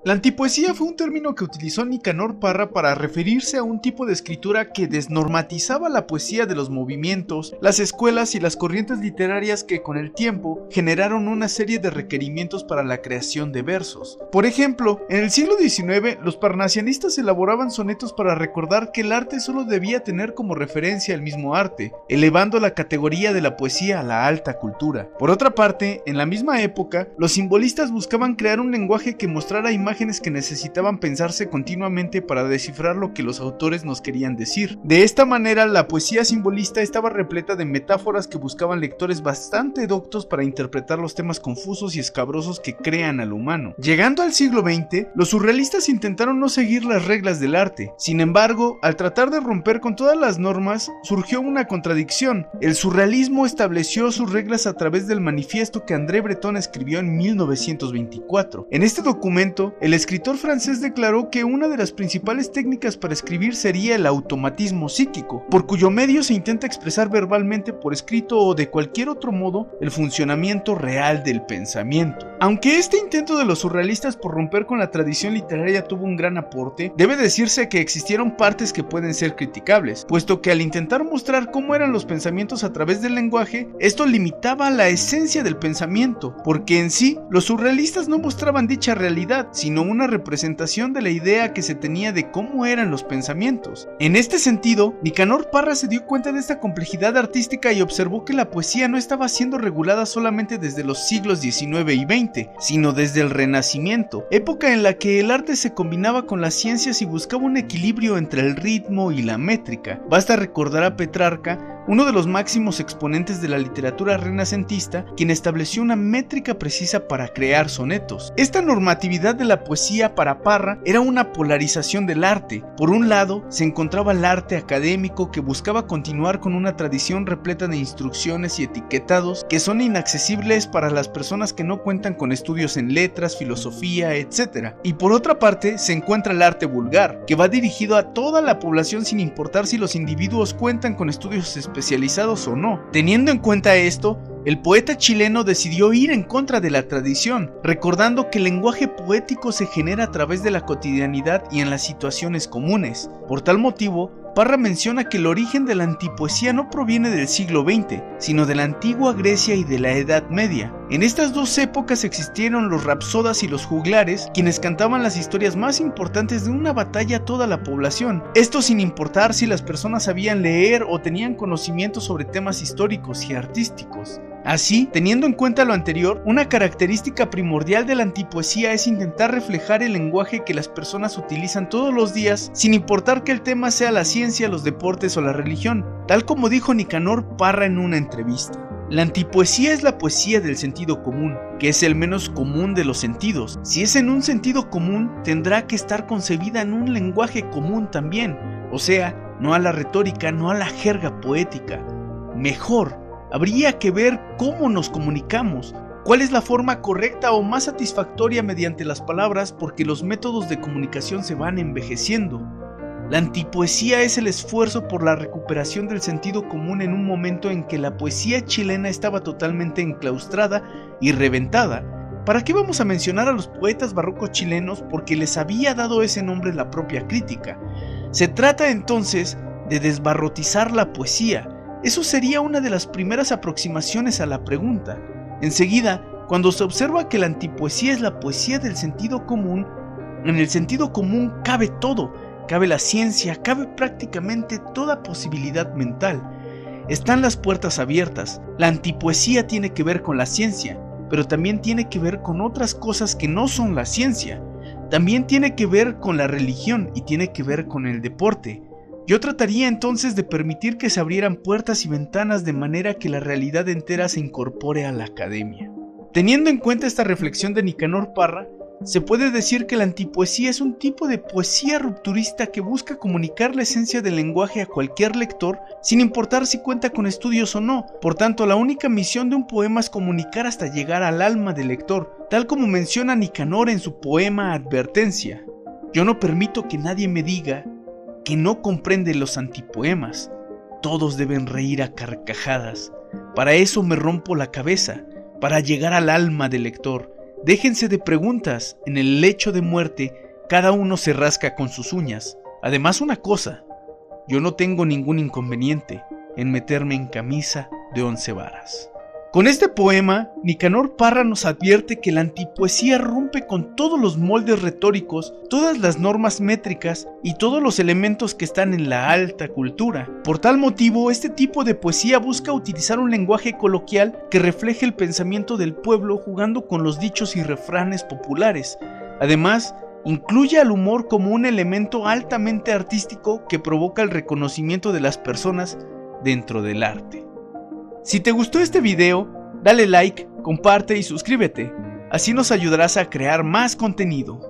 La antipoesía fue un término que utilizó Nicanor Parra para referirse a un tipo de escritura que desnormatizaba la poesía de los movimientos, las escuelas y las corrientes literarias que con el tiempo generaron una serie de requerimientos para la creación de versos. Por ejemplo, en el siglo XIX los parnasianistas elaboraban sonetos para recordar que el arte solo debía tener como referencia el mismo arte, elevando la categoría de la poesía a la alta cultura. Por otra parte, en la misma época, los simbolistas buscaban crear un lenguaje que mostrara imágenes que necesitaban pensarse continuamente para descifrar lo que los autores nos querían decir. De esta manera, la poesía simbolista estaba repleta de metáforas que buscaban lectores bastante doctos para interpretar los temas confusos y escabrosos que crean al humano. Llegando al siglo XX, los surrealistas intentaron no seguir las reglas del arte. Sin embargo, al tratar de romper con todas las normas, surgió una contradicción. El surrealismo estableció sus reglas a través del manifiesto que André Breton escribió en 1924. En este documento, el escritor francés declaró que una de las principales técnicas para escribir sería el automatismo psíquico, por cuyo medio se intenta expresar verbalmente, por escrito o de cualquier otro modo, el funcionamiento real del pensamiento. Aunque este intento de los surrealistas por romper con la tradición literaria tuvo un gran aporte, debe decirse que existieron partes que pueden ser criticables, puesto que al intentar mostrar cómo eran los pensamientos a través del lenguaje, esto limitaba la esencia del pensamiento, porque en sí, los surrealistas no mostraban dicha realidad, sino una representación de la idea que se tenía de cómo eran los pensamientos. En este sentido, Nicanor Parra se dio cuenta de esta complejidad artística y observó que la poesía no estaba siendo regulada solamente desde los siglos XIX y XX, sino desde el Renacimiento, época en la que el arte se combinaba con las ciencias y buscaba un equilibrio entre el ritmo y la métrica. Basta recordar a Petrarca, uno de los máximos exponentes de la literatura renacentista, quien estableció una métrica precisa para crear sonetos. Esta normatividad de la poesía para Parra era una polarización del arte. Por un lado, se encontraba el arte académico que buscaba continuar con una tradición repleta de instrucciones y etiquetados que son inaccesibles para las personas que no cuentan con estudios en letras, filosofía, etc. Y por otra parte, se encuentra el arte vulgar, que va dirigido a toda la población sin importar si los individuos cuentan con estudios especializados o no. Teniendo en cuenta esto, el poeta chileno decidió ir en contra de la tradición, recordando que el lenguaje poético se genera a través de la cotidianidad y en las situaciones comunes. Por tal motivo, Parra menciona que el origen de la antipoesía no proviene del siglo XX, sino de la antigua Grecia y de la Edad Media. En estas dos épocas existieron los rapsodas y los juglares, quienes cantaban las historias más importantes de una batalla a toda la población, esto sin importar si las personas sabían leer o tenían conocimiento sobre temas históricos y artísticos. Así, teniendo en cuenta lo anterior, una característica primordial de la antipoesía es intentar reflejar el lenguaje que las personas utilizan todos los días, sin importar que el tema sea la ciencia, los deportes o la religión, tal como dijo Nicanor Parra en una entrevista. La antipoesía es la poesía del sentido común, que es el menos común de los sentidos. Si es en un sentido común, tendrá que estar concebida en un lenguaje común también, o sea, no a la retórica, no a la jerga poética. Mejor, habría que ver cómo nos comunicamos, cuál es la forma correcta o más satisfactoria mediante las palabras, porque los métodos de comunicación se van envejeciendo. La antipoesía es el esfuerzo por la recuperación del sentido común en un momento en que la poesía chilena estaba totalmente enclaustrada y reventada. ¿Para qué vamos a mencionar a los poetas barrocos chilenos? Porque les había dado ese nombre la propia crítica. Se trata entonces de desbarrotizar la poesía. Eso sería una de las primeras aproximaciones a la pregunta. Enseguida, cuando se observa que la antipoesía es la poesía del sentido común, en el sentido común cabe todo, cabe la ciencia, cabe prácticamente toda posibilidad mental. Están las puertas abiertas. La antipoesía tiene que ver con la ciencia, pero también tiene que ver con otras cosas que no son la ciencia. También tiene que ver con la religión y tiene que ver con el deporte. Yo trataría entonces de permitir que se abrieran puertas y ventanas de manera que la realidad entera se incorpore a la academia. Teniendo en cuenta esta reflexión de Nicanor Parra, se puede decir que la antipoesía es un tipo de poesía rupturista que busca comunicar la esencia del lenguaje a cualquier lector, sin importar si cuenta con estudios o no. Por tanto, la única misión de un poema es comunicar hasta llegar al alma del lector, tal como menciona Nicanor en su poema Advertencia. Yo no permito que nadie me diga que no comprende los antipoemas. Todos deben reír a carcajadas. Para eso me rompo la cabeza, para llegar al alma del lector. Déjense de preguntas, en el lecho de muerte cada uno se rasca con sus uñas. Además, una cosa, yo no tengo ningún inconveniente en meterme en camisa de 11 varas. Con este poema, Nicanor Parra nos advierte que la antipoesía rompe con todos los moldes retóricos, todas las normas métricas y todos los elementos que están en la alta cultura. Por tal motivo, este tipo de poesía busca utilizar un lenguaje coloquial que refleje el pensamiento del pueblo, jugando con los dichos y refranes populares. Además, incluye al humor como un elemento altamente artístico que provoca el reconocimiento de las personas dentro del arte. Si te gustó este video, dale like, comparte y suscríbete, así nos ayudarás a crear más contenido.